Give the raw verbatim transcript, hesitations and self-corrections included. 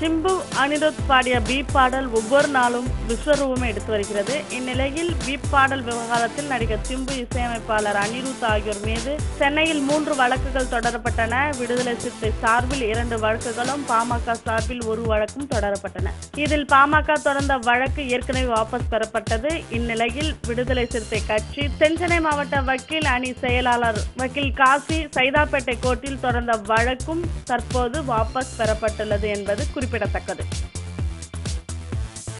சிம்பு அனிருத் பாடிய பி பாடல் ஒவ்வொரு நாளும் விஸ்வரூபம் எடுத்து வருகிறது. இந்நிலையில் பி பாடல் விவகாரத்தில் நடிகர் சிம்பு, இசையமைப்பாளர் அனிருத் ஆகியோர் மீது சென்னையில் மூன்று வழக்குகள் தொடரப்பட்டன. விடுதலை சிறுத்தை சார்பில் இரண்டு வழக்குகளும், பாமக சார்பில் ஒரு வழக்கும் தொடரப்பட்டன. இதில் பாமக தொடர்ந்த வழக்கு ஏற்கனவே வாபஸ் பெறப்பட்டது. இந்நிலையில் விடுதலை சிறுத்தை கட்சி தென்சென்னை மாவட்ட வக்கீல் அணி செயலாளர் வக்கீல் காசி சைதாப்பேட்டை கோர்ட்டில் தொடர்ந்த வழக்கும் தற்போது வாபஸ் பெறப்பட்டுள்ளது என்பது குறிப்பிடத்தக்கது.